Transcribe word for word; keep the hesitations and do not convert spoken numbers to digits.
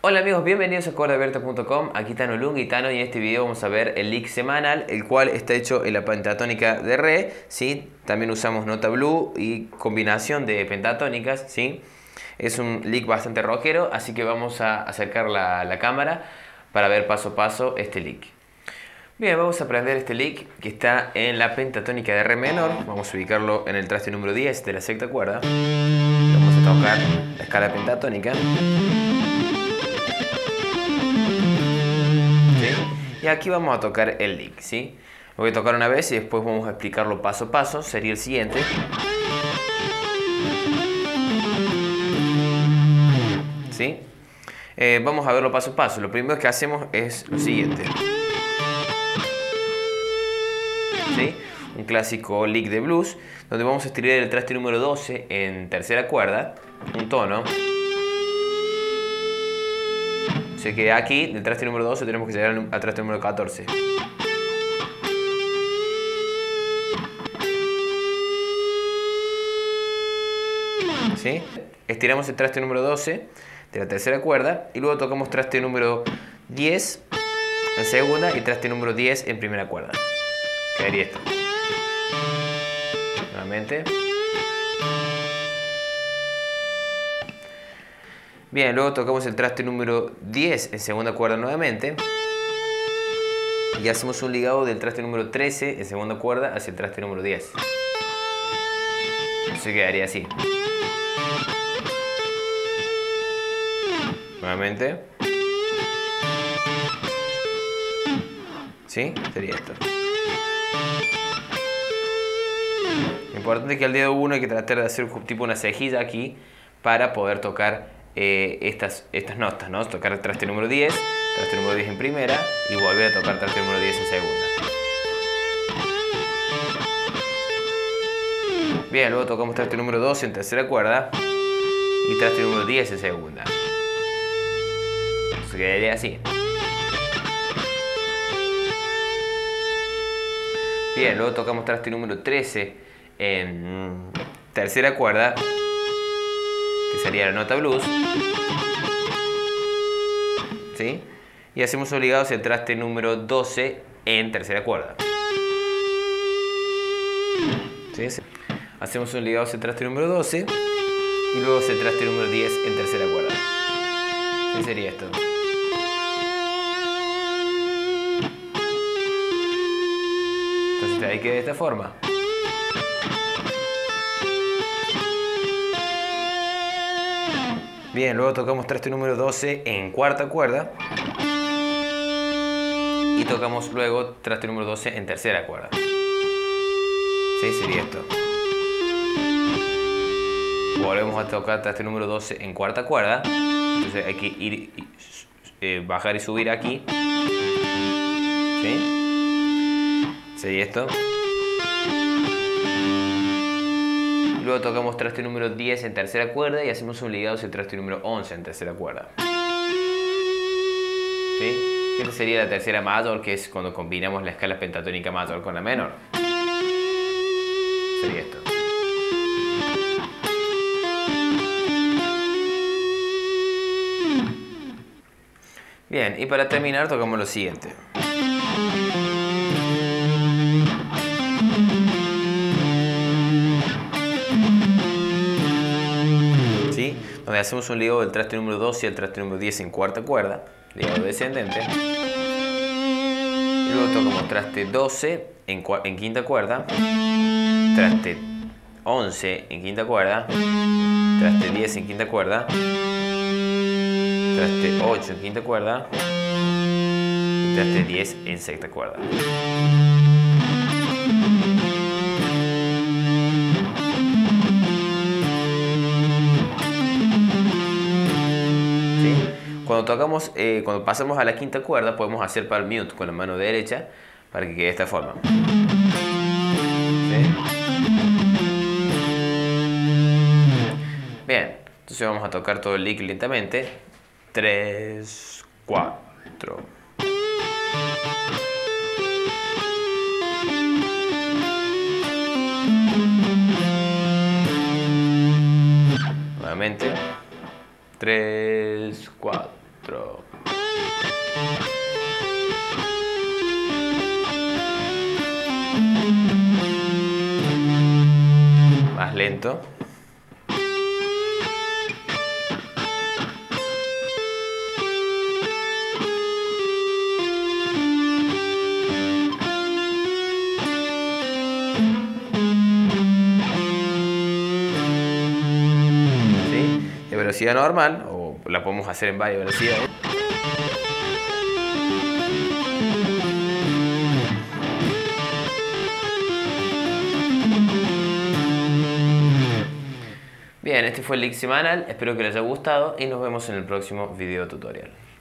Hola amigos, bienvenidos a acordabierto punto com. Aquí Tano Lunga y Tano, y en este video vamos a ver el lick semanal, el cual está hecho en la pentatónica de re, ¿sí? También usamos nota blue y combinación de pentatónicas, ¿sí? Es un lick bastante rockero, así que vamos a acercar la, la cámara para ver paso a paso este lick. Bien, vamos a aprender este lick que está en la pentatónica de re menor. Vamos a ubicarlo en el traste número diez de la sexta cuerda. Vamos a tocar la escala pentatónica. Y aquí vamos a tocar el lick, ¿sí? Lo voy a tocar una vez y después vamos a explicarlo paso a paso. Sería el siguiente. ¿Sí? Eh, vamos a verlo paso a paso. Lo primero que hacemos es lo siguiente. ¿Sí? Un clásico lick de blues, donde vamos a estirar el traste número doce en tercera cuerda, un tono. Así que aquí, del traste número doce, tenemos que llegar al traste número catorce. ¿Sí? Estiramos el traste número doce de la tercera cuerda y luego tocamos traste número diez en segunda y traste número diez en primera cuerda. Quedaría esto. Nuevamente. Bien, luego tocamos el traste número diez en segunda cuerda nuevamente. Y hacemos un ligado del traste número trece en segunda cuerda hacia el traste número diez. Eso quedaría así. Nuevamente. ¿Sí? Sería esto. Lo importante es que al dedo uno hay que tratar de hacer tipo una cejilla aquí para poder tocar Eh, estas, estas notas, ¿no? Tocar el traste número diez, traste número diez en primera y volver a tocar traste número diez en segunda. Bien, luego tocamos traste número doce en tercera cuerda y traste número diez en segunda. Se quedaría así. Bien, luego tocamos traste número trece en tercera cuerda, que sería la nota blues, ¿sí? Y hacemos un ligado hacia el traste número doce en tercera cuerda, ¿sí? Hacemos un ligado hacia el traste número doce y luego hacia el traste número diez en tercera cuerda. ¿Qué sería esto? Entonces ahí queda de esta forma. Bien, luego tocamos traste número doce en cuarta cuerda y tocamos luego traste número doce en tercera cuerda. ¿Sí? Sería esto. Volvemos a tocar traste número doce en cuarta cuerda. Entonces hay que ir, eh, bajar y subir aquí. ¿Sí? Sería esto. Luego tocamos traste número diez en tercera cuerda y hacemos un ligado hacia el traste número once en tercera cuerda. ¿Sí? Esta sería la tercera mayor, que es cuando combinamos la escala pentatónica mayor con la menor. Sería esto. Bien, y para terminar tocamos lo siguiente. Donde hacemos un ligado del traste número doce al traste número diez en cuarta cuerda, ligado descendente. Y luego tocamos traste doce en, en quinta cuerda, traste once en quinta cuerda, traste diez en quinta cuerda, traste ocho en quinta cuerda y traste diez en sexta cuerda. Cuando tocamos, eh, cuando pasamos a la quinta cuerda, podemos hacer palm mute con la mano derecha para que quede de esta forma. ¿Sí? Bien, entonces vamos a tocar todo el lick lentamente. tres, cuatro. Nuevamente. tres, cuatro. Otro. Más lento. ¿Sí? De velocidad normal, o la podemos hacer en varias velocidades. Bien, este fue el lick semanal, espero que les haya gustado y nos vemos en el próximo video tutorial.